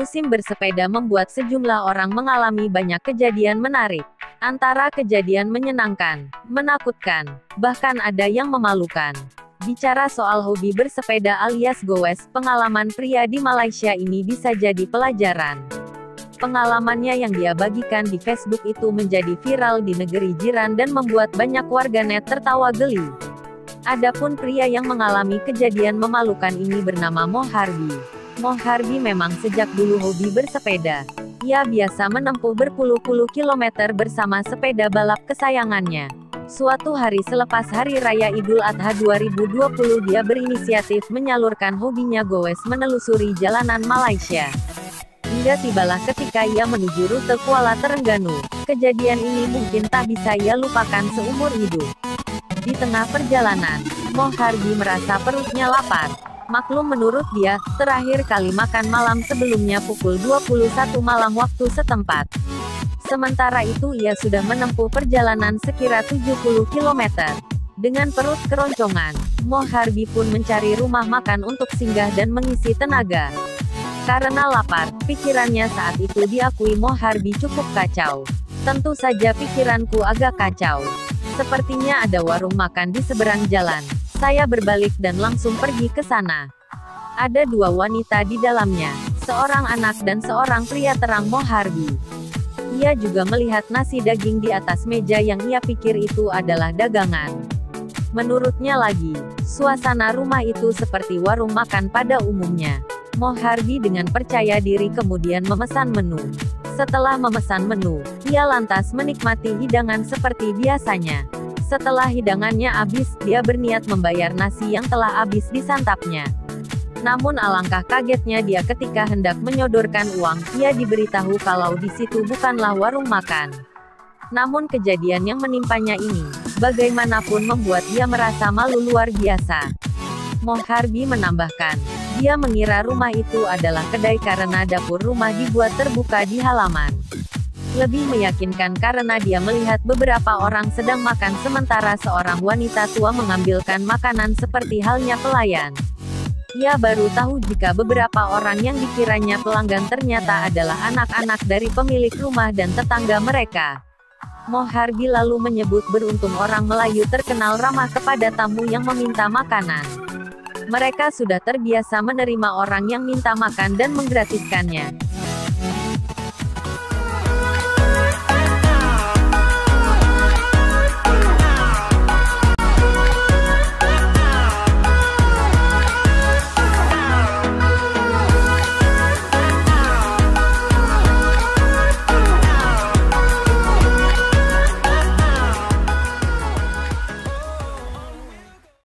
Musim bersepeda membuat sejumlah orang mengalami banyak kejadian menarik. Antara kejadian menyenangkan, menakutkan, bahkan ada yang memalukan. Bicara soal hobi bersepeda alias goes, pengalaman pria di Malaysia ini bisa jadi pelajaran. Pengalamannya yang dia bagikan di Facebook itu menjadi viral di negeri jiran dan membuat banyak warganet tertawa geli. Adapun pria yang mengalami kejadian memalukan ini bernama Moharbi. Moharbi memang sejak dulu hobi bersepeda. Ia biasa menempuh berpuluh-puluh kilometer bersama sepeda balap kesayangannya. Suatu hari selepas Hari Raya Idul Adha 2020 dia berinisiatif menyalurkan hobinya goes menelusuri jalanan Malaysia. Hingga tibalah ketika ia menuju rute Kuala Terengganu. Kejadian ini mungkin tak bisa ia lupakan seumur hidup. Di tengah perjalanan, Moharbi merasa perutnya lapar. Maklum menurut dia, terakhir kali makan malam sebelumnya pukul 21 malam waktu setempat. Sementara itu ia sudah menempuh perjalanan sekira 70 km. Dengan perut keroncongan, Moharbi pun mencari rumah makan untuk singgah dan mengisi tenaga. Karena lapar, pikirannya saat itu diakui Moharbi cukup kacau. Tentu saja pikiranku agak kacau. Sepertinya ada warung makan di seberang jalan. Saya berbalik dan langsung pergi ke sana. Ada dua wanita di dalamnya, seorang anak dan seorang pria, terang Moharbi. Ia juga melihat nasi daging di atas meja yang ia pikir itu adalah dagangan. Menurutnya lagi, suasana rumah itu seperti warung makan pada umumnya. Moharbi dengan percaya diri kemudian memesan menu. Setelah memesan menu, ia lantas menikmati hidangan seperti biasanya. Setelah hidangannya habis, dia berniat membayar nasi yang telah habis disantapnya. Namun alangkah kagetnya dia ketika hendak menyodorkan uang, ia diberitahu kalau di situ bukanlah warung makan. Namun kejadian yang menimpanya ini, bagaimanapun membuat dia merasa malu luar biasa. Moharbi menambahkan, dia mengira rumah itu adalah kedai karena dapur rumah dibuat terbuka di halaman. Lebih meyakinkan karena dia melihat beberapa orang sedang makan sementara seorang wanita tua mengambilkan makanan seperti halnya pelayan. Ia baru tahu jika beberapa orang yang dikiranya pelanggan ternyata adalah anak-anak dari pemilik rumah dan tetangga mereka. Moharbi lalu menyebut beruntung orang Melayu terkenal ramah kepada tamu yang meminta makanan. Mereka sudah terbiasa menerima orang yang minta makan dan menggratiskannya.